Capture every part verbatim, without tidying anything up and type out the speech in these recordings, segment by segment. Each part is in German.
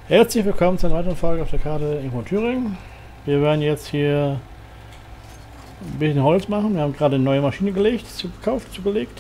Herzlich willkommen zu einer weiteren Folge auf der Karte Irgendwo in Thüringen. Wir werden jetzt hier ein bisschen Holz machen. Wir haben gerade eine neue Maschine gelegt, gekauft, zugelegt.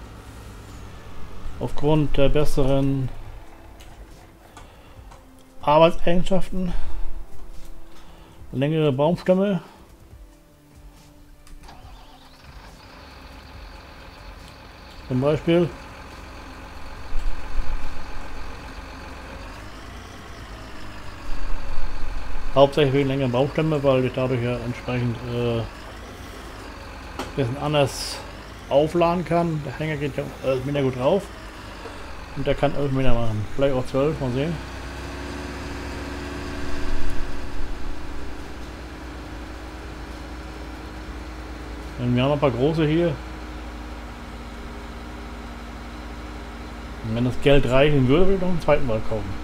Aufgrund der besseren Arbeitseigenschaften. Längere Baumstämme. Zum Beispiel. Hauptsächlich wegen längeren Baumstämme, weil ich dadurch ja entsprechend äh, ein bisschen anders aufladen kann. Der Hänger geht ja elf Meter gut drauf und der kann elf Meter machen. Vielleicht auch zwölf, mal sehen. Und wir haben ein paar große hier. Und wenn das Geld reichen würde, würde ich noch einen zweiten Wald kaufen.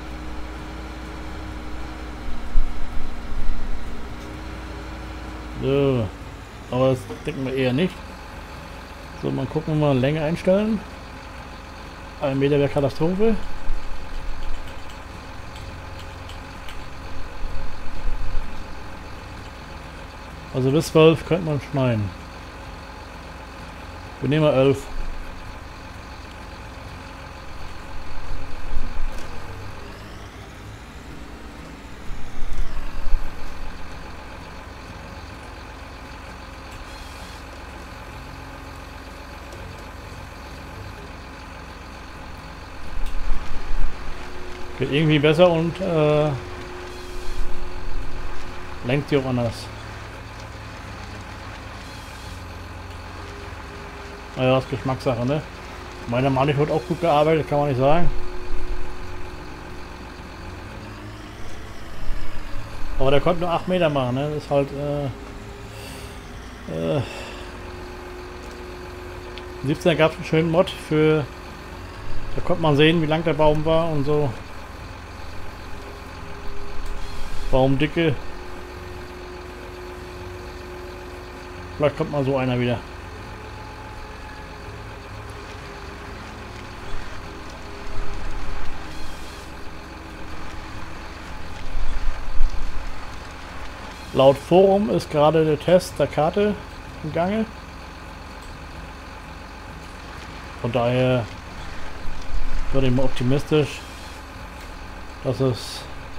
So, aber das denken wir eher nicht. So, mal gucken, mal Länge einstellen. Ein Meter wäre Katastrophe. Also bis zwölf könnte man schneiden. Wir nehmen mal elf. Geht irgendwie besser und äh, lenkt sich auch anders. Naja, das ist Geschmackssache, ne? Meiner Meinung wird auch gut gearbeitet, kann man nicht sagen. Aber der konnte nur acht Meter machen, ne? Das ist halt äh, äh, siebzehner gab es einen schönen Mod für, da konnte man sehen, wie lang der Baum war und so. Baumdicke. Vielleicht kommt mal so einer wieder. Laut Forum ist gerade der Test der Karte im Gange. Von daher bin ich mal optimistisch, dass es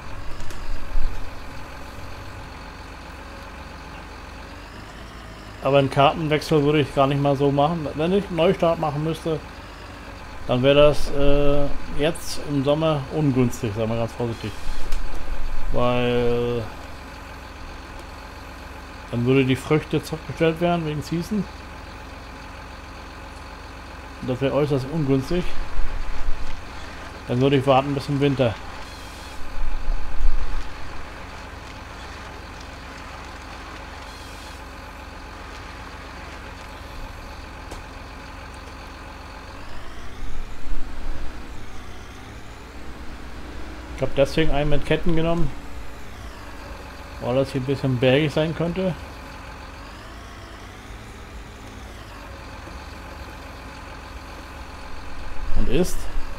aber einen Kartenwechsel würde ich gar nicht mal so machen. Wenn ich einen Neustart machen müsste, dann wäre das äh, jetzt im Sommer ungünstig, sagen wir ganz vorsichtig. Weil dann würde die Früchte zurückgestellt werden wegen Season. Und das wäre äußerst ungünstig. Dann würde ich warten bis zum Winter. Ich habe deswegen einen mit Ketten genommen, weil das hier ein bisschen bergig sein könnte. Und ist.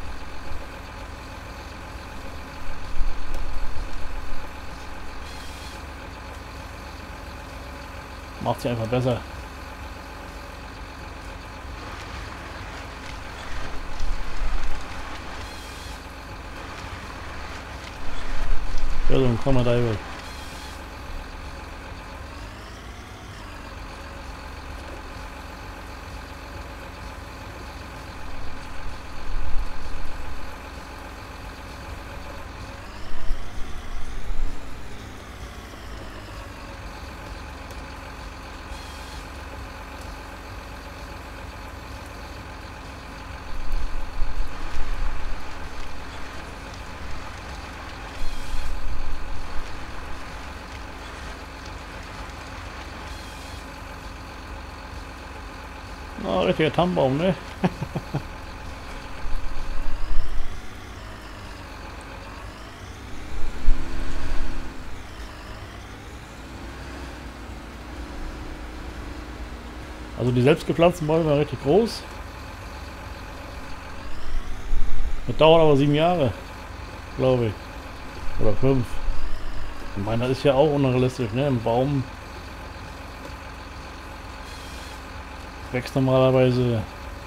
Macht sie einfach besser. Ja, dann kommen wir da über. Oh, richtiger Tannenbaum, ne? Also die selbstgepflanzten Bäume waren richtig groß. Das dauert aber sieben Jahre, glaube ich. Oder fünf. Ich meine, das ist ja auch unrealistisch, ne? Im Baum wächst normalerweise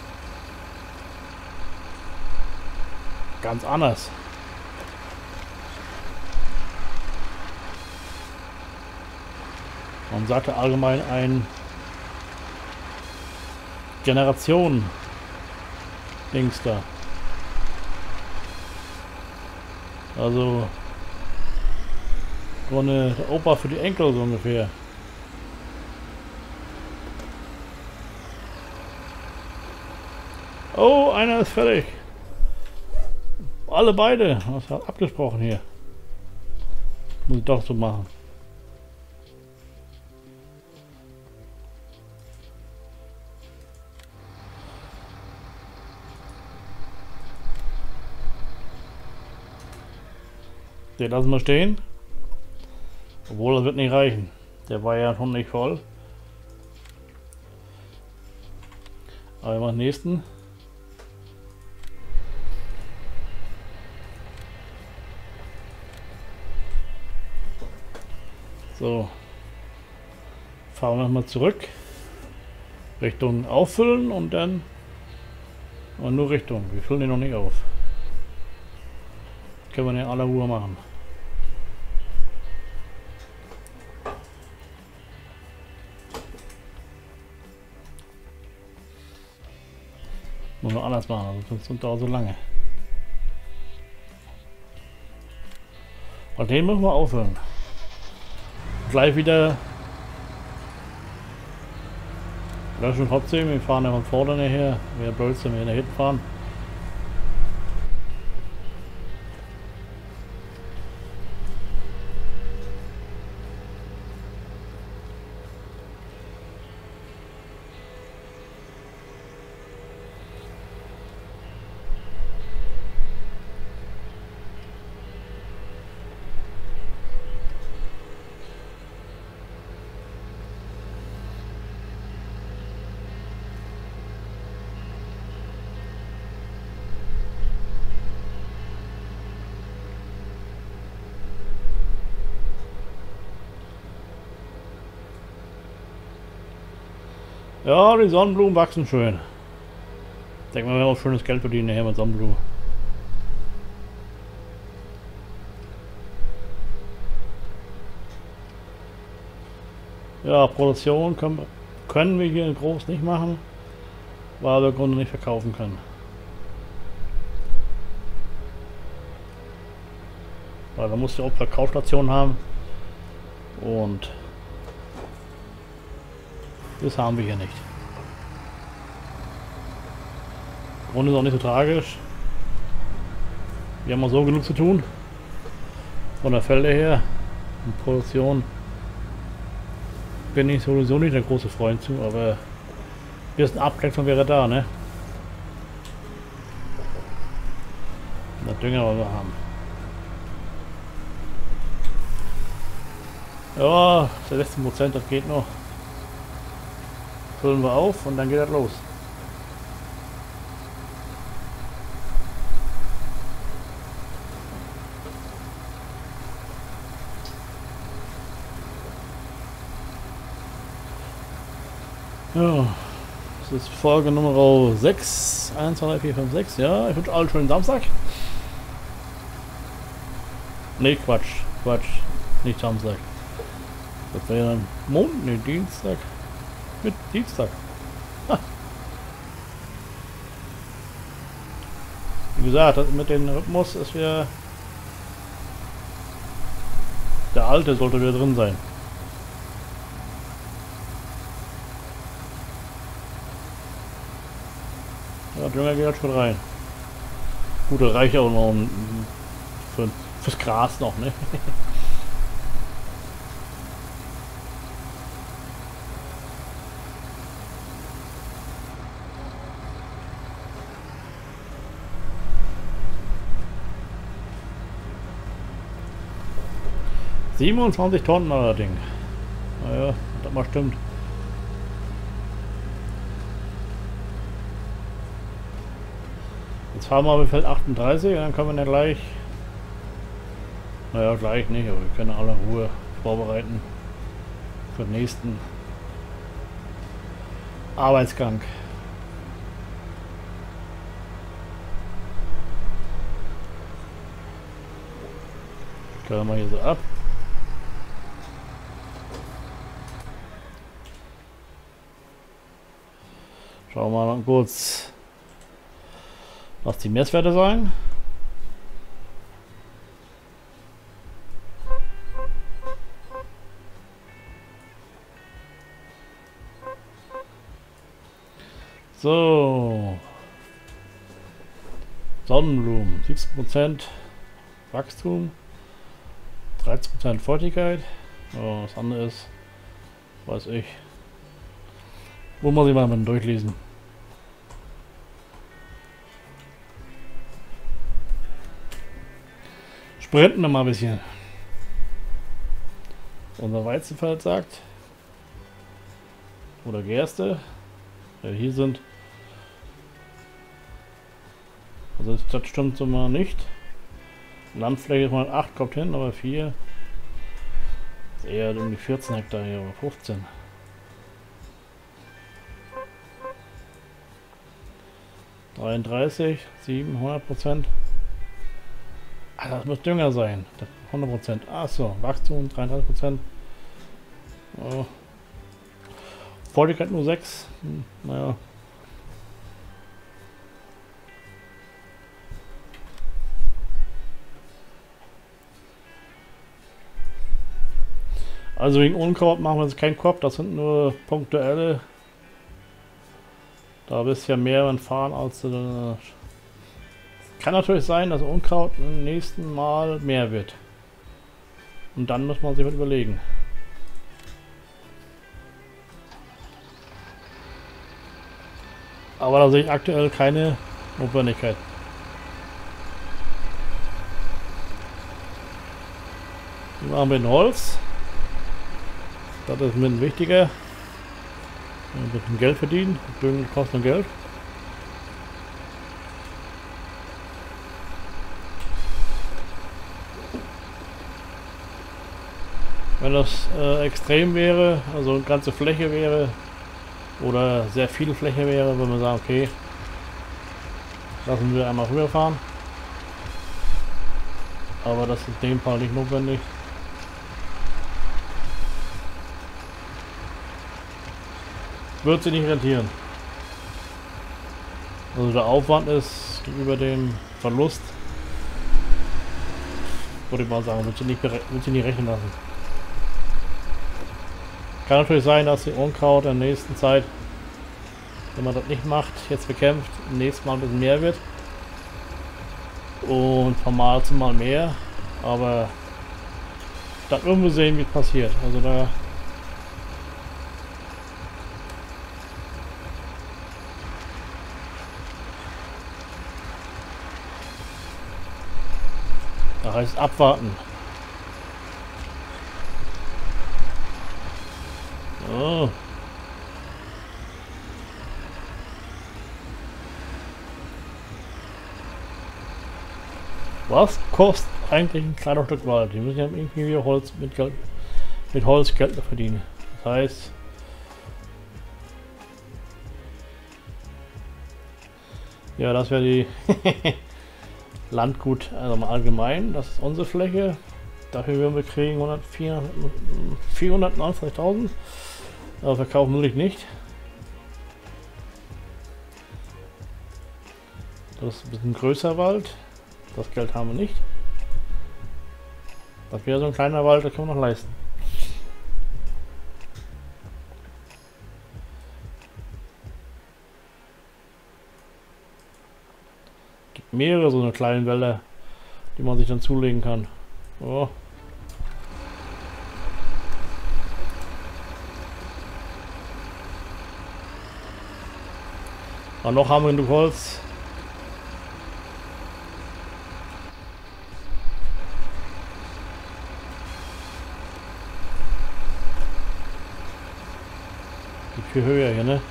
ganz anders. Man sagte allgemein ein Generation Dings da. Also so eine Opa für die Enkel so ungefähr. Oh, einer ist fertig. Alle beide. Das hat abgesprochen hier. Muss ich doch so machen. Den lassen wir stehen. Obwohl, das wird nicht reichen. Der war ja schon nicht voll. Aber wir machen den nächsten. So. Fahren wir mal zurück. Richtung auffüllen und dann und nur Richtung. Wir füllen den noch nicht auf. Können wir den in aller Ruhe machen. Muss man anders machen, sonst dauert so lange. Und den müssen wir auffüllen. Gleich wieder löschen trotzdem, wir fahren ja von vorne her. Wäre blöd, wenn wir hinten fahren. Ja, die Sonnenblumen wachsen schön. Ich denke mal, wir haben auch schönes Geld verdienen nachher mit Sonnenblumen. Ja, Produktion können, können wir hier groß nicht machen, weil wir Grunde nicht verkaufen können. Weil man muss ja auch Verkaufsstationen haben und das haben wir hier nicht. Grund ist auch nicht so tragisch. Wir haben auch so genug zu tun. Von der Felder her. Und Produktion bin ich sowieso nicht der große Freund zu, aber ein bisschen Abwechslung wäre da, ne? Der Dünger wollen wir haben. Ja, sechzehn Prozent, das geht noch. Füllen wir auf und dann geht das los. Ja, das ist Folge Nummer sechs. eins, zwei, drei, vier, fünf, sechs. Ja, ich wünsche allen schönen Samstag. Ne, Quatsch. Quatsch. Nicht Samstag. Das wäre dann Montag, ne, Dienstag. Mit Dienstag. Ha. Wie gesagt, das mit dem Rhythmus ist wieder. Der alte sollte wieder drin sein. Ja, Dünger geht schon rein. Gut, das reicht auch noch für, fürs Gras noch, ne? siebenundzwanzig Tonnen allerdings. Naja, das mal stimmt. Jetzt fahren wir auf Feld achtunddreißig und dann können wir dann gleich Naja, gleich nicht, aber wir können alle Ruhe vorbereiten für den nächsten Arbeitsgang. Können wir hier so ab. Schauen wir mal kurz, was die Messwerte sein. So, Sonnenblumen, siebzehn Prozent Wachstum, dreizehn Prozent Feuchtigkeit. Oh, das andere ist, weiß ich. Wo muss ich mal mit durchlesen? Sprinten wir mal ein bisschen. Unser Weizenfeld sagt. Oder Gerste. Ja, hier sind. Also das stimmt so mal nicht. Landfläche hundertacht kommt hin, aber vier. Ist eher um die vierzehn Hektar hier, oder fünfzehn. dreiunddreißig, sieben, hundert Prozent. Ah, das muss Dünger sein. hundert Prozent. Achso, Wachstum dreiunddreißig Prozent. Oh. Feuchtigkeit nur sechs. Hm, naja. Also wegen Unkraut machen wir jetzt keinen Kopf, das sind nur punktuelle. Da bist ja mehr beim Fahren als äh, kann natürlich sein, dass Unkraut im nächsten Mal mehr wird. Und dann muss man sich was überlegen. Aber da sehe ich aktuell keine Notwendigkeit. Wir machen mit Holz. Das ist mir wichtiger. Ein bisschen Geld verdienen. Düngen kostet Geld. Wenn das äh, extrem wäre, also eine ganze Fläche wäre oder sehr viel Fläche wäre, würde man sagen, okay, lassen wir einmal rüberfahren. Aber das ist in dem Fall nicht notwendig. Wird sich nicht rentieren. Also der Aufwand ist gegenüber dem Verlust, würde ich mal sagen, wird sich nicht, wird sich nicht rechnen lassen. Kann natürlich sein, dass die Unkraut in der nächsten Zeit, wenn man das nicht macht, jetzt bekämpft, im nächsten Mal ein bisschen mehr wird. Und von Mal zu Mal mehr. Aber da werden wir sehen, wie es passiert. Also da Da heißt abwarten. Oh. Was kostet eigentlich ein kleiner Stück Wald? Die müssen ja irgendwie wieder Holz mit Geld, mit Holz Geld verdienen. Das heißt, ja, das wäre die Landgut, also mal allgemein. Das ist unsere Fläche. Dafür würden wir kriegen vierhundertneunundzwanzigtausend. Aber verkaufen will ich nicht. Das ist ein bisschen größer Wald. Das Geld haben wir nicht. Das wäre so ein kleiner Wald, das können wir noch leisten. Es gibt mehrere so eine kleinen Wälder, die man sich dann zulegen kann. Oh. Aber noch haben wir genug Holz. Geht viel höher hier, ne?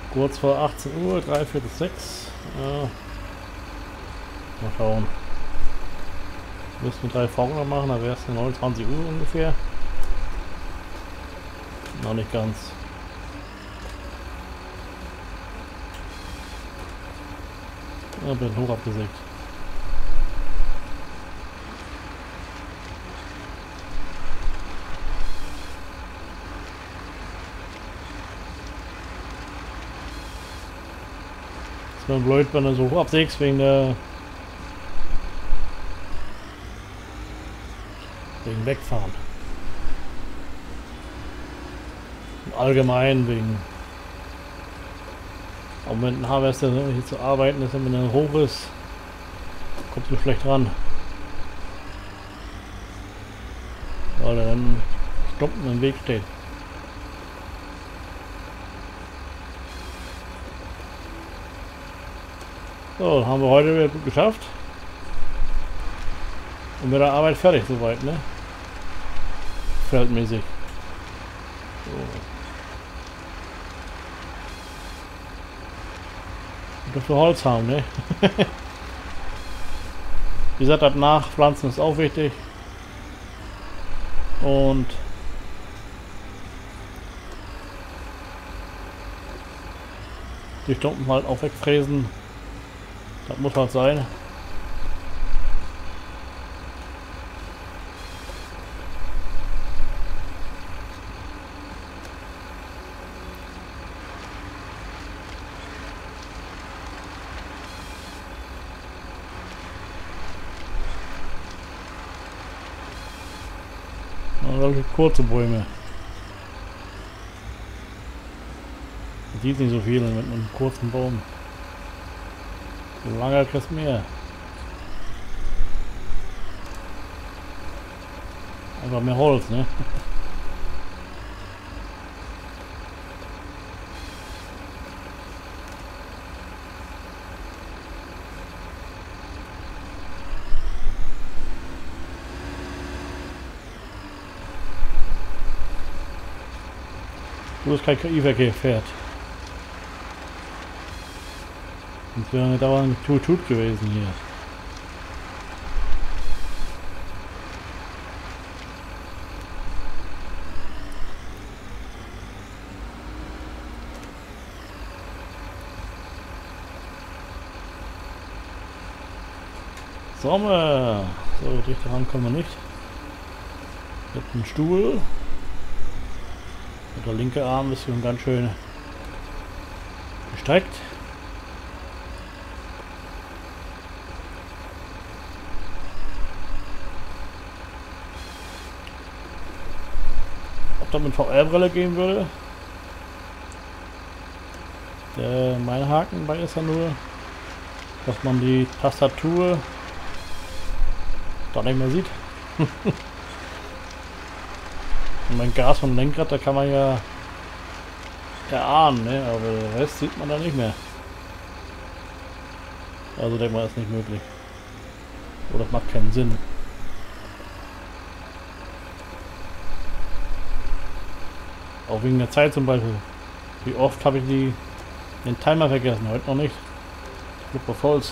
Kurz vor achtzehn Uhr, drei Viertel sechs. Ja. Mal schauen. Müssen wir drei Folgen noch machen, da wäre es neunundzwanzig Uhr ungefähr. Noch nicht ganz. Ja, bin hoch abgesägt. Ist mir blöd, wenn du so hoch absägst wegen der wegen Wegfahren. Und allgemein wegen auch mit einem Harvester hier zu arbeiten, dass er wenn er hoch ist, kommt so schlecht ran. Weil er dann stumpf im Weg steht. So, haben wir heute wieder gut geschafft. Und mit der Arbeit fertig soweit, ne? Feldmäßig. So. Und dass wir Holz haben, ne? Wie gesagt, das Nachpflanzen ist auch wichtig. Und die Stumpen halt auch wegfräsen. Das muss halt sein. Und solche kurze Bäume. Man sieht nicht so viel mit einem kurzen Baum. So lange kriegst du mehr. Einfach mehr Holz, ne? Wo das kein K I-Verkehr fährt. Sonst wäre eine dauernd Tut-Tut gewesen hier. Sommer! So, dichter ran kommen wir nicht. Jetzt ein Stuhl. Und der linke Arm ist schon ganz schön gestreckt. Ob das mit V R-Brille gehen würde? Der mein Haken bei ist ja nur, dass man die Tastatur da nicht mehr sieht. Und mein Gas vom Lenkrad, da kann man ja erahnen, ne? Aber den Rest sieht man da nicht mehr. Also denke mal, ist nicht möglich. Oder das macht keinen Sinn. Auch wegen der Zeit zum Beispiel. Wie oft habe ich die, den Timer vergessen? Heute noch nicht. Ich glaube auf Holz.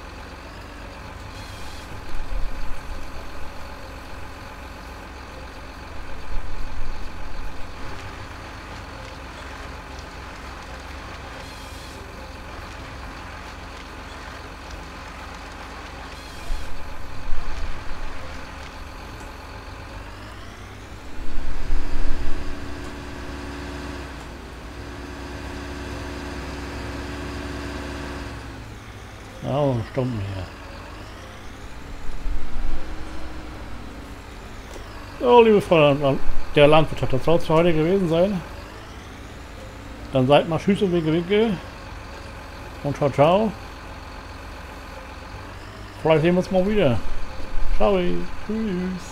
Oh, Stumpen hier. So, liebe Freunde der Landwirtschaft, das soll es für heute gewesen sein. Dann seid mal Tschüss und Winke Winke. Und ciao, ciao. Vielleicht sehen wir uns mal wieder. Ciao. Tschüss.